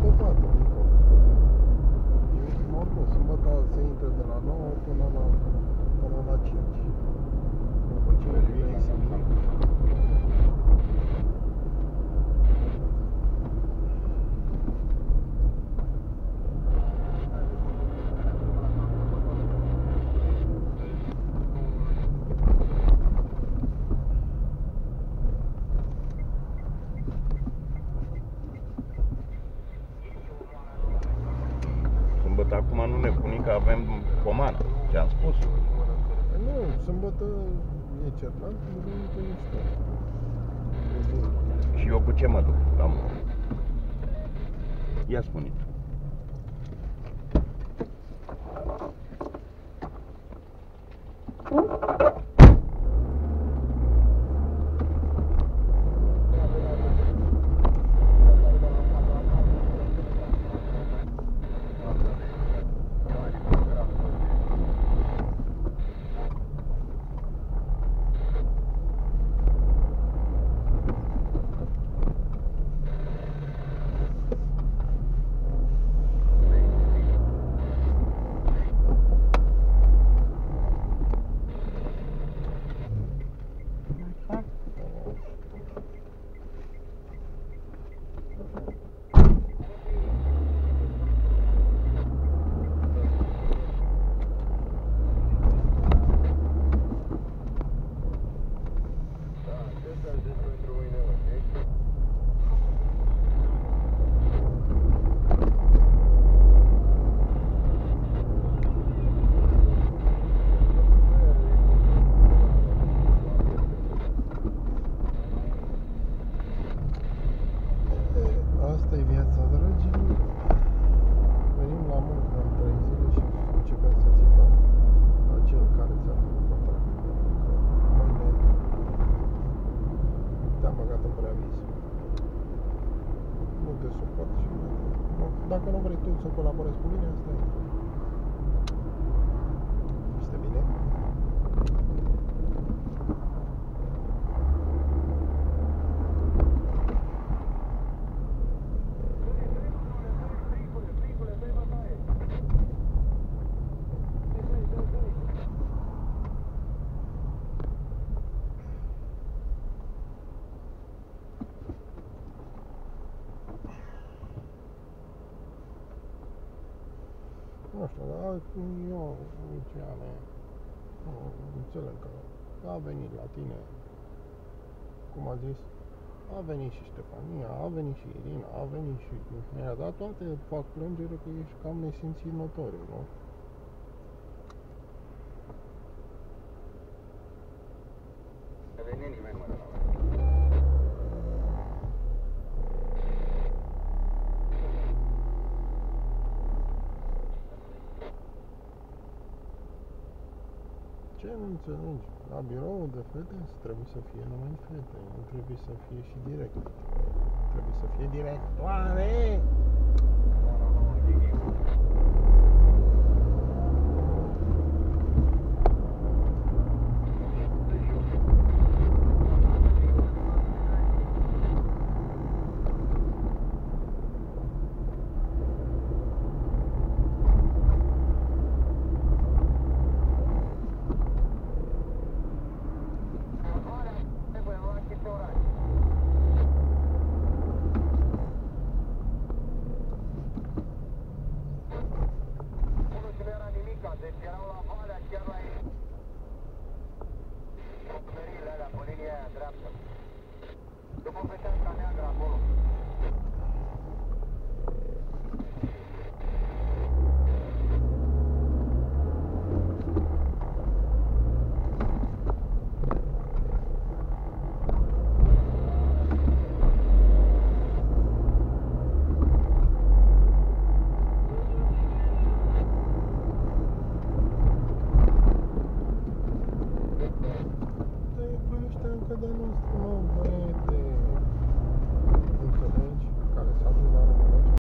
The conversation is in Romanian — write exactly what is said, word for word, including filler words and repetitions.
totodată, Nico. Eu m-am dus, sâmbătă se intră de la nouă până la, până la cinci. După ce vine Simic. Sâmbătă acum nu ne puni că avem pomană, ți-am spus. Nu, sâmbătă e certat, duminică e școală. Și eu cu ce mă duc la muncă? Ia spune. Asta e viața, dragilor. Venim la muncă în trei zile și începem să țipăm la cel care ți-a făcut contract. Mâine te-am băgat în preaviz. Nu te suport și nu. Dacă nu vrei tu să colaborezi cu mine, asta e. Este bine? Nu știu, dar eu, Luciane, înțeleg că a venit la tine, cum a zis, a venit și Ștefania, a venit și Irina, a venit și Mihnea, dar toate fac plângere că ești cam nesimțit notoriu, nu? Să veni nimeni, mă, de la Ce nu înțelegi? La biroul de fete trebuie să fie numai fete, nu trebuie să fie și direct. Trebuie să fie directoare!